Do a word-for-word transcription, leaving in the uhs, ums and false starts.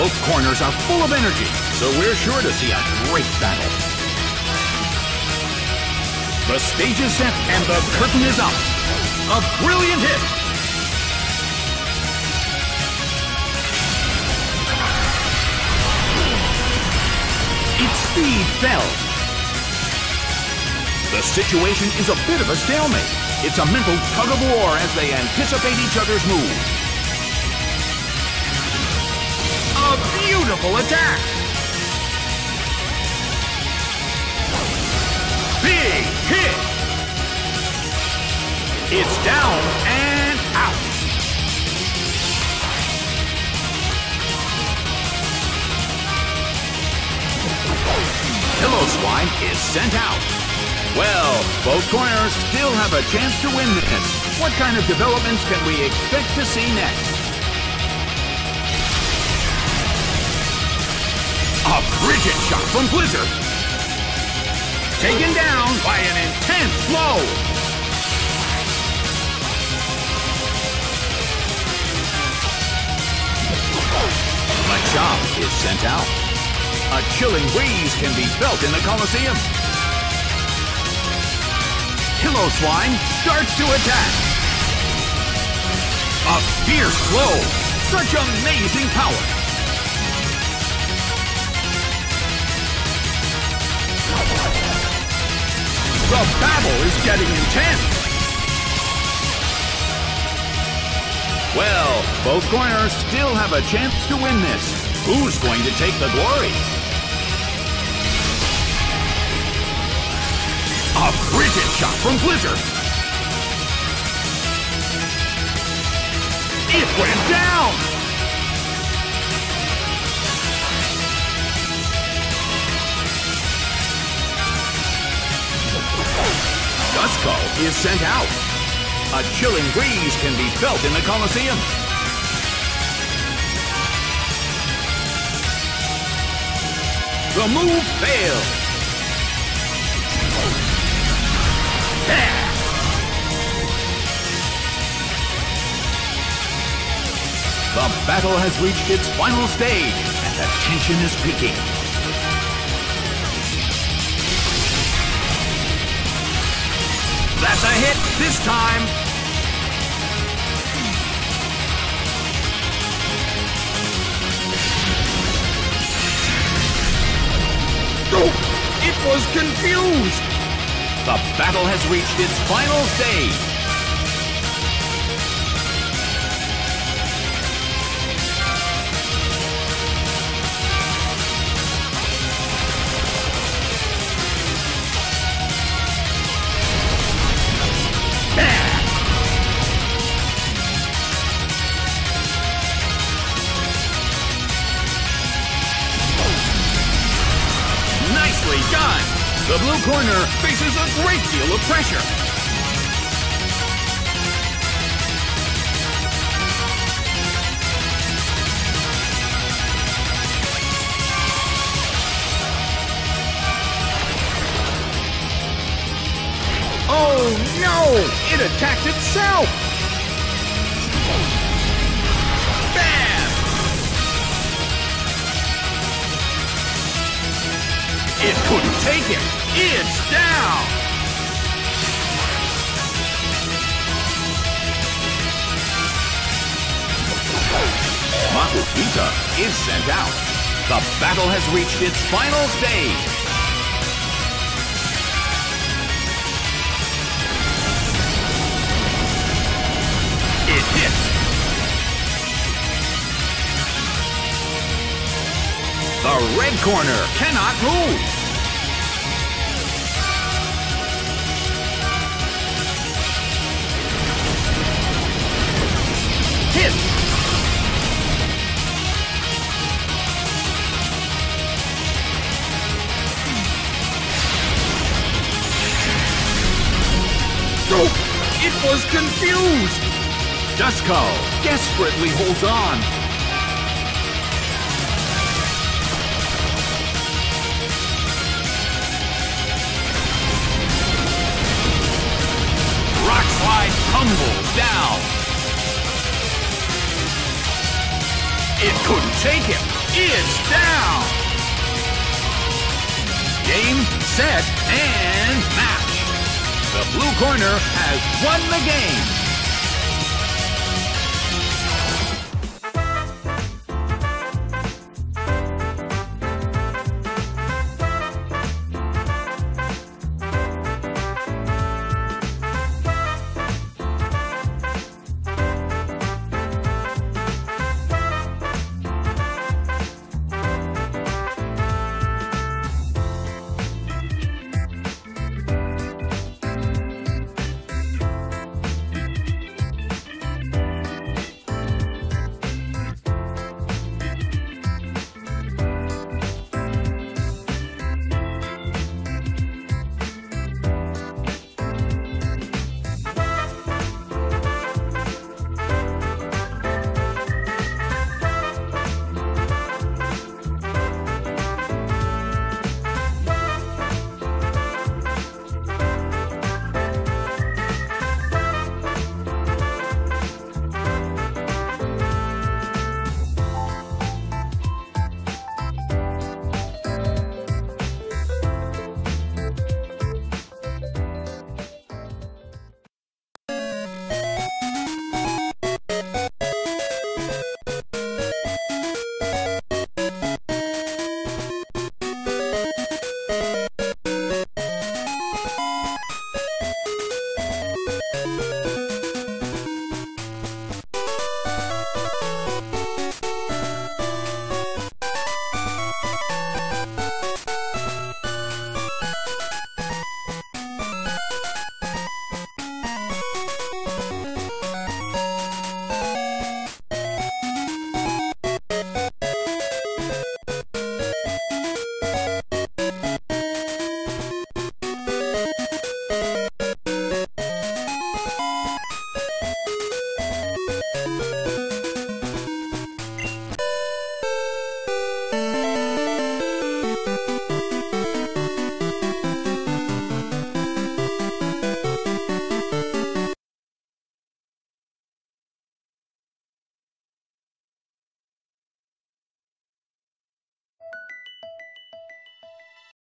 Both corners are full of energy, so we're sure to see a great battle. The stage is set and the curtain is up. A brilliant hit! Its speed fell. The situation is a bit of a stalemate. It's a mental tug-of-war as they anticipate each other's moves. A beautiful attack! Big hit! It's down and out. Piloswine is sent out. Well, both corners still have a chance to win this. What kind of developments can we expect to see next? A frigid shot from Blizzard. Taken down by an intense blow. Machop is sent out. A chilling breeze can be felt in the Colosseum. Piloswine starts to attack. A fierce blow. Such amazing power. The battle is getting intense. Well, both corners still have a chance to win this. Who's going to take the glory? A frigid shot from Blizzard. It went down. Duskull is sent out. A chilling breeze can be felt in the Colosseum. The move failed. Yeah. The battle has reached its final stage, and the tension is peaking. That's a hit this time. Oh, it was confused. The battle has reached its final stage. Nicely done! The blue corner faces a great deal of pressure. Oh no! It attacked itself! Bam! It couldn't take him! It's down! Makukita is sent out. The battle has reached its final stage. It hits. The red corner cannot move. Hit. Oh, it was confused. Duskull desperately holds on. Rockslide tumbles down. It couldn't take him. It's down. Game, set, and match. The blue corner has won the game.